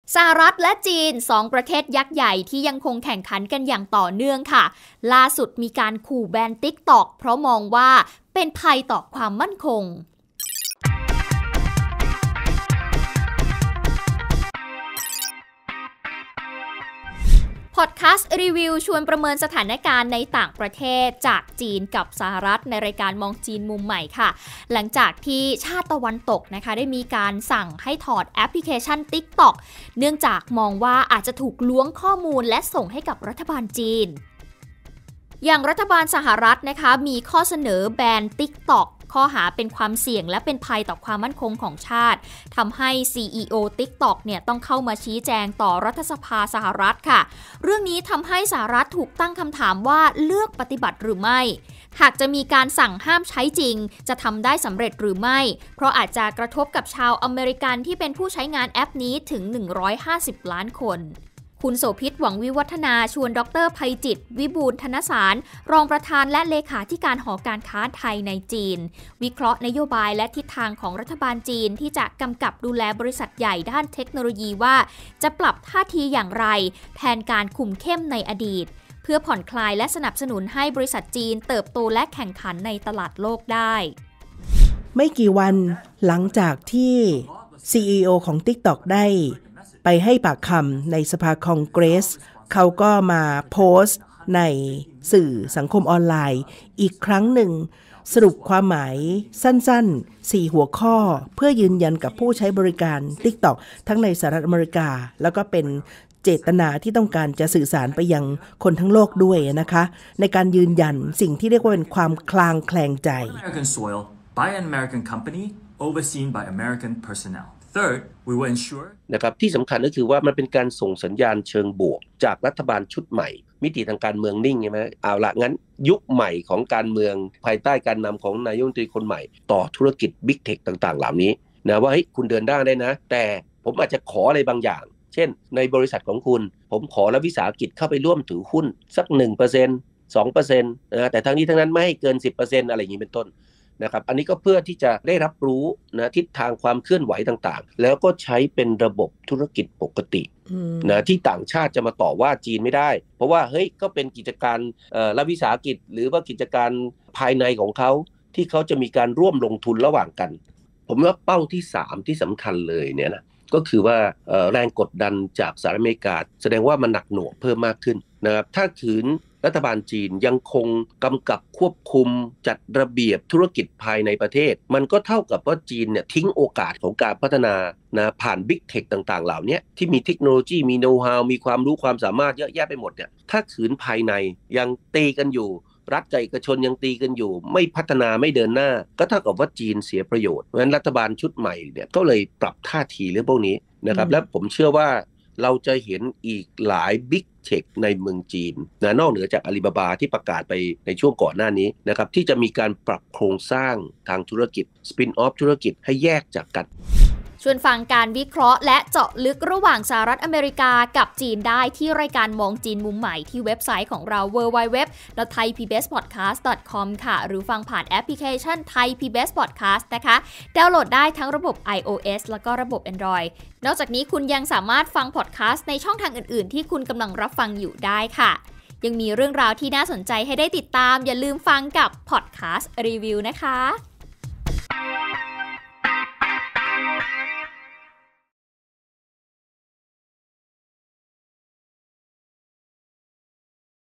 สหรัฐและจีน2ประเทศยักษ์ใหญ่ที่ยังคงแข่งขันกันอย่างต่อเนื่องค่ะล่าสุดมีการขู่แบน TikTok เพราะมองว่าเป็นภัยต่อความมั่นคงพอดแคสต์รีวิวชวนประเมินสถานการณ์ในต่างประเทศจากจีนกับสหรัฐในรายการมองจีนมุมใหม่ค่ะหลังจากที่ชาติตะวันตกนะคะได้มีการสั่งให้ถอดแอปพลิเคชัน TikTok เนื่องจากมองว่าอาจจะถูกล้วงข้อมูลและส่งให้กับรัฐบาลจีนอย่างรัฐบาลสหรัฐนะคะมีข้อเสนอแบน TikTokข้อหาเป็นความเสี่ยงและเป็นภัยต่อความมั่นคงของชาติทำให้ CEO TikTok เนี่ยต้องเข้ามาชี้แจงต่อรัฐสภาสหรัฐค่ะเรื่องนี้ทำให้สหรัฐถูกตั้งคำถามว่าเลือกปฏิบัติหรือไม่หากจะมีการสั่งห้ามใช้จริงจะทำได้สำเร็จหรือไม่เพราะอาจจะกระทบกับชาวอเมริกันที่เป็นผู้ใช้งานแอปนี้ถึง150ล้านคนคุณโสภิตหวังวิวัฒนาชวนดร.ไพจิตรวิบูลย์ธนสารรองประธานและเลขาธิการหอการค้าไทยในจีนวิเคราะห์นโยบายและทิศทางของรัฐบาลจีนที่จะกำกับดูแลบริษัทใหญ่ด้านเทคโนโลยีว่าจะปรับท่าทีอย่างไรแทนการคุมเข้มในอดีตเพื่อผ่อนคลายและสนับสนุนให้บริษัทจีนเติบโตและแข่งขันในตลาดโลกได้ไม่กี่วันหลังจากที่ CEO ของ TikTok ได้ไปให้ปากคำในสภาคองเกรสเขาก็มาโพสต์ในสื่อสังคมออนไลน์อีกครั้งหนึ่งสรุปความหมายสั้นๆ4หัวข้อเพื่อยืนยันกับผู้ใช้บริการ TikTok ทั้งในสหรัฐอเมริกาแล้วก็เป็นเจตนาที่ต้องการจะสื่อสารไปยังคนทั้งโลกด้วยนะคะในการยืนยันสิ่งที่เรียกว่าเป็นความคลางแคลงใจ American soil by an American company overseen by American personnel Third, we will ensure นะครับที่สำคัญก็คือว่ามันเป็นการส่งสัญญาณเชิงบวกจากรัฐบาลชุดใหม่มิติทางการเมืองนิ่งใช่ไหมเอาละงั้นยุคใหม่ของการเมืองภายใต้การนำของนายกรัฐมนตรีคนใหม่ต่อธุรกิจบิ๊กเทคต่างๆเหล่านี้นะว่าเฮ้ยคุณเดินหน้าได้นะแต่ผมอาจจะขออะไรบางอย่างเช่นในบริษัทของคุณผมขอรัฐวิสาหกิจเข้าไปร่วมถือหุ้นสัก 1% 2% นะแต่ทั้งนี้ทั้งนั้นไม่ให้เกิน 10% อะไรอย่างนี้เป็นต้นนะครับอันนี้ก็เพื่อที่จะได้รับรู้นะทิศทางความเคลื่อนไหวต่างๆแล้วก็ใช้เป็นระบบธุรกิจปกตินะที่ต่างชาติจะมาต่อว่าจีนไม่ได้เพราะว่าเฮ้ยก็เป็นกิจการรัฐวิสาหกิจหรือว่ากิจการภายในของเขาที่เขาจะมีการร่วมลงทุนระหว่างกันผมว่าเป้าที่3ที่สำคัญเลยเนี่ยนะก็คือว่าแรงกดดันจากสหรัฐอเมริกาแสดงว่ามันหนักหน่วงเพิ่มมากขึ้นนะครับถ้าขืนรัฐบาลจีนยังคงกำกับควบคุมจัดระเบียบธุรกิจภายในประเทศมันก็เท่ากับว่าจีนเนี่ยทิ้งโอกาสของการพัฒนานะผ่านบิ๊กเทคต่างๆเหล่านี้ที่มีเทคโนโลยีมีโน้ตฮาวมีความรู้ความสามารถเยอะแยะไปหมดเนี่ยถ้าขืนภายในยังตีกันอยู่รัฐกับเอกชนยังตีกันอยู่ไม่พัฒนาไม่เดินหน้าก็เท่ากับว่าจีนเสียประโยชน์เพราะฉะนั้นรัฐบาลชุดใหม่เนี่ยก็เลยปรับท่าทีเรื่องพวกนี้นะครับและผมเชื่อว่าเราจะเห็นอีกหลายบิ๊กเทคในเมืองจีนนะนอกเหนือจากอาลีบาบาที่ประกาศไปในช่วงก่อนหน้านี้นะครับที่จะมีการปรับโครงสร้างทางธุรกิจสปินออฟธุรกิจให้แยกจากกันชวนฟังการวิเคราะห์และเจาะลึกระหว่างสหรัฐอเมริกากับจีนได้ที่รายการมองจีนมุมใหม่ที่เว็บไซต์ของเรา www.thaipbspodcast.com ค่ะหรือฟังผ่านแอปพลิเคชัน Thai PBS Podcast นะคะดาวน์โหลดได้ทั้งระบบ iOS แล้วก็ระบบ Android นอกจากนี้คุณยังสามารถฟังพอดแคสต์ในช่องทางอื่นๆที่คุณกำลังรับฟังอยู่ได้ค่ะยังมีเรื่องราวที่น่าสนใจให้ได้ติดตามอย่าลืมฟังกับพอดแคสต์รีวิวนะคะ